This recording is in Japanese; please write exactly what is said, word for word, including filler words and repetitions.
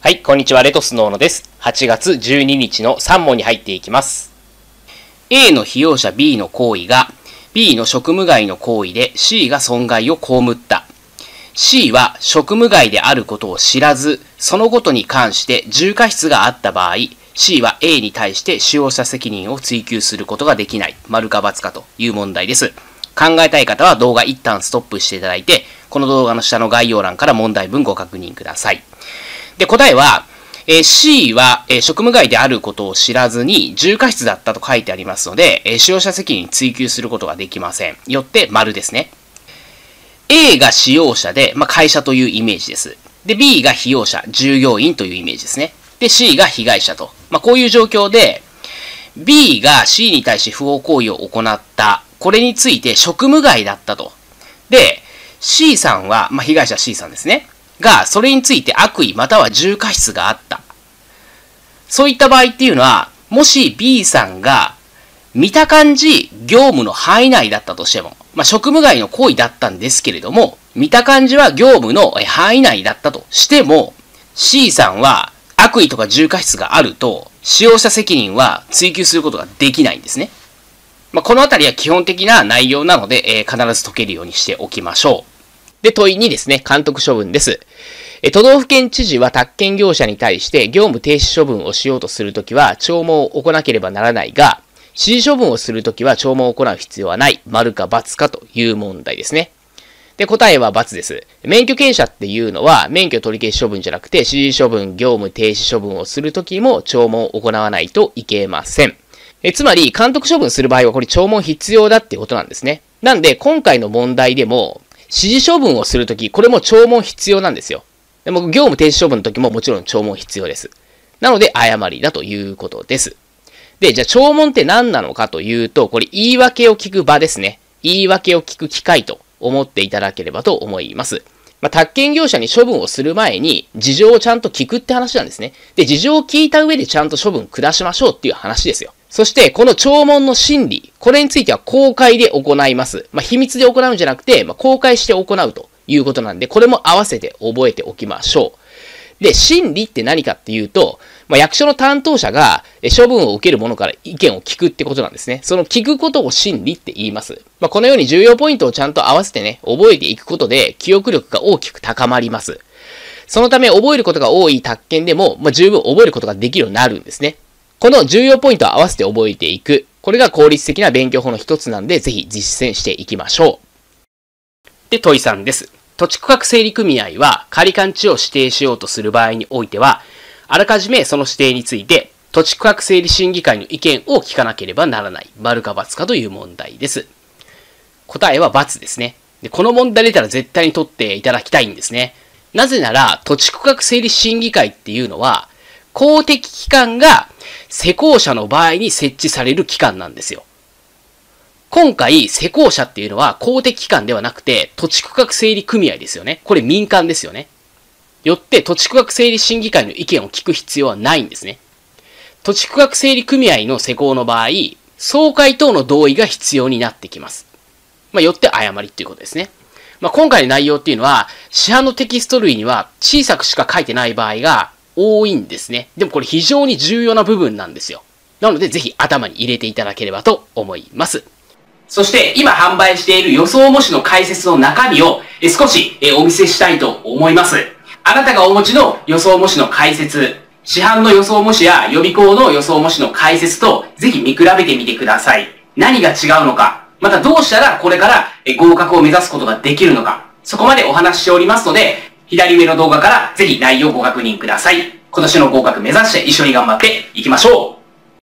はい、こんにちは。レトスノーノです。はちがつじゅうににちのさん問に入っていきます。A の被用者 B の行為が B の職務外の行為で C が損害を被った。C は職務外であることを知らず、そのことに関して重過失があった場合、C は A に対して使用者責任を追及することができない。丸か×かという問題です。考えたい方は動画一旦ストップしていただいて、この動画の下の概要欄から問題文ご確認ください。で、答えは、えー、C は、えー、職務外であることを知らずに重過失だったと書いてありますので、えー、使用者責任追及することができません。よって丸ですね。A が使用者で、まあ、会社というイメージです。で、B が被用者、従業員というイメージですね。で、C が被害者と。まあ、こういう状況で、B が C に対し不法行為を行った。これについて職務外だったと。で、C さんは、まあ、被害者 C さんですね。が、それについて悪意または重過失があった。そういった場合っていうのは、もし B さんが見た感じ業務の範囲内だったとしても、まあ、職務外の行為だったんですけれども、見た感じは業務の範囲内だったとしても、C さんは悪意とか重過失があると、使用者責任は追及することができないんですね。まあ、このあたりは基本的な内容なので、えー、必ず解けるようにしておきましょう。で、問いにですね、監督処分です。え、都道府県知事は宅建業者に対して業務停止処分をしようとするときは聴聞を行わなければならないが、指示処分をするときは聴聞を行う必要はない。丸か×かという問題ですね。で、答えは×です。免許検査っていうのは、免許取り消し処分じゃなくて、指示処分、業務停止処分をするときも聴聞を行わないといけません。え、つまり、監督処分する場合はこれ聴聞必要だってことなんですね。なんで、今回の問題でも、指示処分をするとき、これも聴聞必要なんですよ。でも、業務停止処分のときももちろん聴聞必要です。なので、誤りだということです。で、じゃあ、聴聞って何なのかというと、これ、言い訳を聞く場ですね。言い訳を聞く機会と思っていただければと思います。まあ、宅建業者に処分をする前に、事情をちゃんと聞くって話なんですね。で、事情を聞いた上でちゃんと処分下しましょうっていう話ですよ。そして、この聴聞の審理、これについては公開で行います。まあ、秘密で行うんじゃなくて、まあ、公開して行うということなんで、これも合わせて覚えておきましょう。で、審理って何かっていうと、まあ、役所の担当者が処分を受ける者から意見を聞くってことなんですね。その聞くことを審理って言います。まあ、このように重要ポイントをちゃんと合わせてね、覚えていくことで記憶力が大きく高まります。そのため覚えることが多い宅建でも、まあ、十分覚えることができるようになるんですね。この重要ポイントを合わせて覚えていく。これが効率的な勉強法の一つなんで、ぜひ実践していきましょう。で、問いさんです。土地区画整理組合は仮勘地を指定しようとする場合においては、あらかじめその指定について、土地区画整理審議会の意見を聞かなければならない。丸か×かという問題です。答えは×ですね。で、この問題出たら絶対に取っていただきたいんですね。なぜなら、土地区画整理審議会っていうのは、公的機関が施工者の場合に設置される機関なんですよ。今回、施工者っていうのは公的機関ではなくて、土地区画整理組合ですよね。これ民間ですよね。よって、土地区画整理審議会の意見を聞く必要はないんですね。土地区画整理組合の施工の場合、総会等の同意が必要になってきます。まあ、よって誤りっていうことですね。まあ、今回の内容っていうのは、市販のテキスト類には小さくしか書いてない場合が多いんですね。でもこれ非常に重要な部分なんですよ。なのでぜひ頭に入れていただければと思います。そして今販売している予想模試の解説の中身を少しお見せしたいと思います。あなたがお持ちの予想模試の解説、市販の予想模試や予備校の予想模試の解説とぜひ見比べてみてください。何が違うのか、またどうしたらこれから合格を目指すことができるのか、そこまでお話ししておりますので、左上の動画からぜひ内容をご確認ください。今年の合格目指して一緒に頑張っていきましょう。